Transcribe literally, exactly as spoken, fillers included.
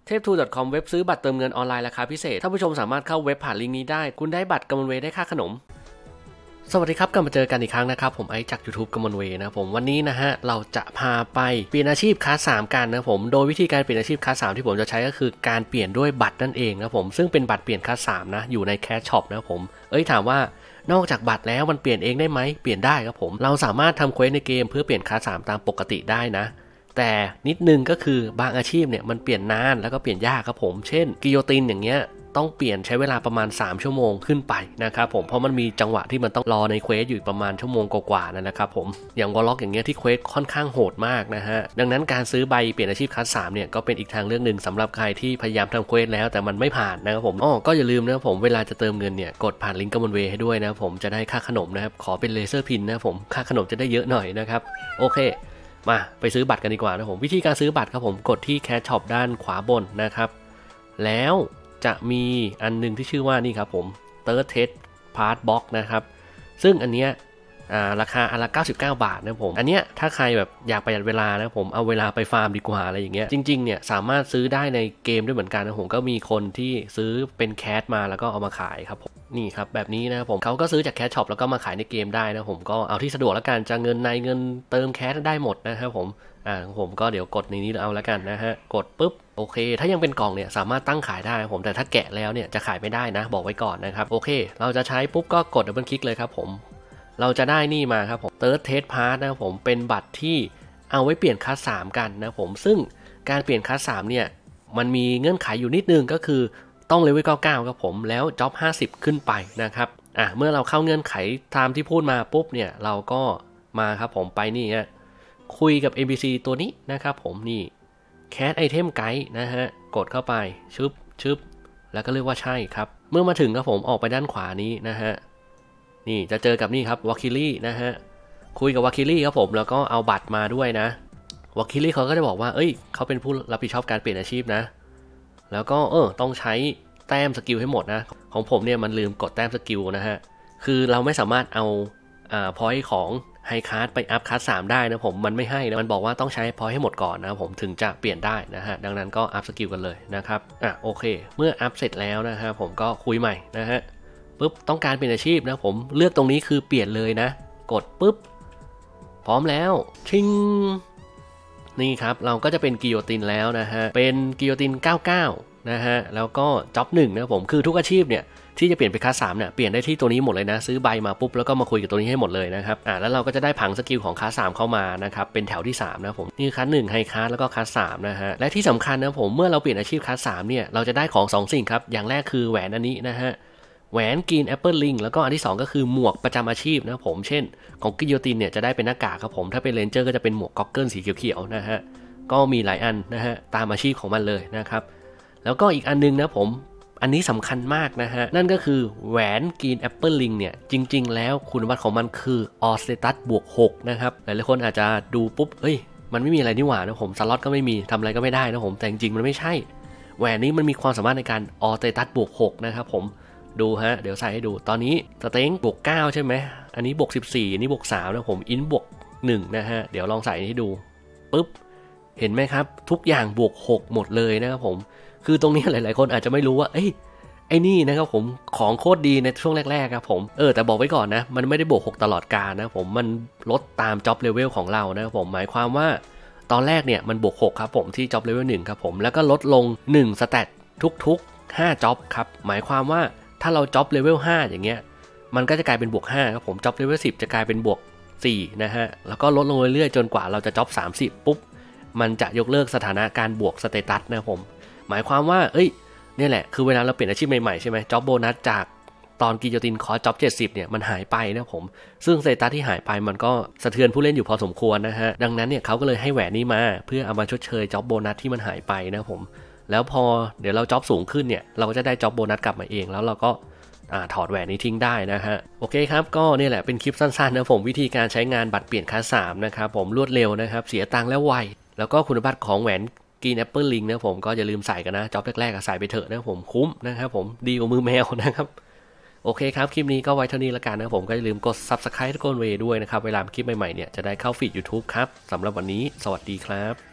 เทพทู ดอท คอม เว็บซื้อบัตรเติมเงินออนไลน์ราคาพิเศษท่านผู้ชมสามารถเข้าเว็บผ่านลิงก์นี้ได้คุณได้บัตรกำมลเวย์ได้ค่าขนมสวัสดีครับกลับมาเจอกันอีกครั้งนะครับผมไอซ์จาก YouTube กำมลเวย์นะผมวันนี้นะฮะเราจะพาไปเปลี่ยนอาชีพคลาสสามกันนะผมโดยวิธีการเปลี่ยนอาชีพคลาสสามที่ผมจะใช้ก็คือการเปลี่ยนด้วยบัตรนั่นเองนะผมซึ่งเป็นบัตรเปลี่ยนคลาสสามนะอยู่ในแคชช็อปนะผมเอ้ยถามว่านอกจากบัตรแล้วมันเปลี่ยนเองได้ไหมเปลี่ยนได้ครับผมเราสามารถทำเควสในเกมเพื่อเปลี่ยนคลาสสามตามปกติได้นะแต่นิดนึงก็คือบางอาชีพเนี่ยมันเปลี่ยนนานแล้วก็เปลี่ยนยากครับผมเช่นกิโยตินอย่างเงี้ยต้องเปลี่ยนใช้เวลาประมาณสามชั่วโมงขึ้นไปนะครับผมเพราะมันมีจังหวะที่มันต้องรอในเควสอยู่ประมาณชั่วโมงกว่าๆนั่นนะครับผมอย่างวอลล็อกอย่างเงี้ยที่เควสค่อนข้างโหดมากนะฮะดังนั้นการซื้อใบเปลี่ยนอาชีพคลาสสามเนี่ยก็เป็นอีกทางเรื่องนึงสำหรับใครที่พยายามทำเควสแล้วแต่มันไม่ผ่านนะครับผมอ๋อก็อย่าลืมนะครับผมเวลาจะเติมเงินเนี่ยกดผ่านลิงก์กำมลเวย์ให้ด้วยนะผมจะได้ค่าขนมนะครับขอเป็นเลเซอร์พินนะผมค่าขนมจะได้เยอะหน่อยนะครับโอเคมาไปซื้อบัตรกันดีกว่านะผมวิธีการซื้อบัตรครับผมกดที่แคชช็อปด้านขวาบนนะครับแล้วจะมีอันนึงที่ชื่อว่านี่ครับผม Third Test Pass Box นะครับซึ่งอันเนี้ยราคาอันละเก้าสิบเก้าบาทนะผมอันเนี้ยถ้าใครแบบอยากประหยัดเวลานะผมเอาเวลาไปฟาร์มดีกว่าอะไรอย่างเงี้ยจริงๆเนี่ยสามารถซื้อได้ในเกมด้วยเหมือนกันนะผมก็มีคนที่ซื้อเป็นแคสมาแล้วก็เอามาขายครับผมนี่ครับแบบนี้นะครับผมเขาก็ซื้อจากแคสช็อปแล้วก็มาขายในเกมได้นะผมก็เอาที่สะดวกแล้วกันจะเงินในเงินเติมแคสได้หมดนะครับผมอ่าผมก็เดี๋ยวกดในนี้เอาแล้วกันนะฮะกดปุ๊บโอเคถ้ายังเป็นกล่องเนี่ยสามารถตั้งขายได้ผมแต่ถ้าแกะแล้วเนี่ยจะขายไม่ได้นะบอกไว้ก่อนนะครับโอเคเราจะใช้ปุ๊บก็กดดับเบิลคลิกเลยครับผมเราจะได้นี่มาครับผม Third Test Pass นะครับผมเป็นบัตรที่เอาไว้เปลี่ยนคลาสสามกันนะผมซึ่งการเปลี่ยนคลาสสามเนี่ยมันมีเงื่อนไขอยู่นิดนึงก็คือต้องเลเวลเก้าสิบเก้าครับผมแล้วจ็อบห้าสิบขึ้นไปนะครับอ่ะเมื่อเราเข้าเงื่อนไขตามที่พูดมาปุ๊บเนี่ยเราก็มาครับผมไปนี่ฮะคุยกับ เอ็น พี ซี ตัวนี้นะครับผมนี่ Cat Item Guide นะฮะกดเข้าไปชึบชึบแล้วก็เรียกว่าใช่ครับเมื่อมาถึงครับผมออกไปด้านขวานี้นะฮะนี่จะเจอกับนี่ครับวาคิลี่นะฮะคุยกับวาคิลี่ครับผมแล้วก็เอาบัตรมาด้วยนะวาคิลี่เขาก็จะบอกว่าเอ้ยเขาเป็นผู้รับผิดชอบการเปลี่ยนอาชีพนะแล้วก็เออต้องใช้แต้มสกิลให้หมดนะของผมเนี่ยมันลืมกดแต้มสกิลนะฮะคือเราไม่สามารถเอาอ่าพอยต์ของไฮคลาสไปอัพคลาสสามได้นะผมมันไม่ให้นะมันบอกว่าต้องใช้พอยต์ให้หมดก่อนนะผมถึงจะเปลี่ยนได้นะฮะดังนั้นก็อัพสกิลกันเลยนะครับอ่ะโอเคเมื่ออัพเสร็จแล้วนะฮะผมก็คุยใหม่นะฮะปุ๊บต้องการเปลี่ยนอาชีพนะผมเลือกตรงนี้คือเปลี่ยนเลยนะกดปุ๊บพร้อมแล้วชิงนี่ครับเราก็จะเป็นกิโยตินแล้วนะฮะเป็นกิโยตินเก้าสิบเก้านะฮะแล้วก็จ็อบหนึ่งนะผมคือทุกอาชีพเนี่ยที่จะเปลี่ยนไปคลาสสามเนี่ยเปลี่ยนได้ที่ตัวนี้หมดเลยนะซื้อใบมาปุ๊บแล้วก็มาคุยกับตัวนี้ให้หมดเลยนะครับอ่าแล้วเราก็จะได้ผังสกิลของคลาสสามเข้ามานะครับเป็นแถวที่สามนะผมนี่คลาสหนึ่งไฮคลาสแล้วก็คลาสสามนะฮะและที่สำคัญนะผมเมื่อเราเปลี่ยนอาชีพคลาสสามเนี่ยเราจะได้ของสองสิ่งครับอย่างแรกคือแหวนอันนี้นะฮะแหวนกรีนแอปเปิลลิงแล้วก็อันที่สองก็คือหมวกประจำอาชีพนะผมเช่นของกิโยตินเนี่ยจะได้เป็นหน้ากากครับผมถ้าเป็นเรนเจอร์ก็จะเป็นหมวกก็อกเกิลสีเขียวๆนะฮะก็มีหลายอันนะฮะตามอาชีพของมันเลยนะครับแล้วก็อีกอันนึงนะผมอันนี้สำคัญมากนะฮะนั่นก็คือแหวนกรีนแอปเปิลลิงเนี่ยจริงๆแล้วคุณสมบัติของมันคือออสเตตัสบวกหกนะครับหลายๆคนอาจจะดูปุ๊บเฮ้ยมันไม่มีอะไรนี่หว่านะผมสล็อตก็ไม่มีทำอะไรก็ไม่ได้นะผมแต่จริงๆมันไม่ใช่แหวนนี้มันมีความสามารถในการออสเตตัสบวกหกนะครับผมดูฮะเดี๋ยวใส่ให้ดูตอนนี้สเต็งบวกเก้าใช่ไหมอันนี้บวกสิบสี่อันนี้บวกสามนะผมอินบวกหนึ่งนะฮะเดี๋ยวลองใส่ให้ดูปุ๊บเห็นไหมครับทุกอย่างบวกหกหมดเลยนะครับผมคือตรงนี้หลายๆคนอาจจะไม่รู้ว่าเอ้ยไอ้นี่นะครับผมของโคตรดีในช่วงแรกๆครับผมเออแต่บอกไว้ก่อนนะมันไม่ได้บวกหกตลอดกาลนะผมมันลดตาม job level ของเรานะครับผมหมายความว่าตอนแรกเนี่ยมันบวกหกครับผมที่ job level หนึ่งครับผมแล้วก็ลดลงหนึ่งสแตททุกๆห้า job ครับหมายความว่าถ้าเรา job level ห้าอย่างเงี้ยมันก็จะกลายเป็นบวกห้าครับผม job level สิบจะกลายเป็นบวกสี่นะฮะแล้วก็ลดลงเรื่อยๆจนกว่าเราจะ job สามสิบปุ๊บมันจะยกเลิกสถานะการบวกสเตตัสนะผมหมายความว่าเอ้ยนี่แหละคือเวลาเราเปลี่ยนอาชีพใหม่ๆใช่ไหมจ็อบโบนัสจากตอนกิโยตินคอร์สจ็อบเจ็ดสิบเนี่ยมันหายไปนะผมซึ่งสเตตัสที่หายไปมันก็สะเทือนผู้เล่นอยู่พอสมควรนะฮะดังนั้นเนี่ยเขาก็เลยให้แหวนนี้มาเพื่อเอามาชดเชยจ็อบโบนัสที่มันหายไปนะผมแล้วพอเดี๋ยวเราจ็อบสูงขึ้นเนี่ยเราก็จะได้จ็อบโบนัสกลับมาเองแล้วเราก็ถอดแหวนนี้ทิ้งได้นะฮะโอเคครับก็นี่แหละเป็นคลิปสั้นๆนะผมวิธีการใช้งานบัตรเปลี่ยนคลาสสามนะครับผมรวดเร็วนะครับเสียตังค์แล้วไวแล้วก็คุณสมบัติของแหวนกรีนแอปเปิลลิงนะผมก็อย่าลืมใส่กันนะจ็อบแรกๆก็ใส่ไปเถอะนะผมคุ้มนะครับผมดีกว่ามือแมวนะครับโอเคครับคลิปนี้ก็ไว้เท่านี้ละกันนะผมก็อย่าลืมกด ซับสไครบ์ ทุกคนเวด้วยนะครับเวลาคลิปใหม่ๆเนี่ยจะได้เข้าฟีด YouTube ครับสำหรับวันนี้สวัสดีครับ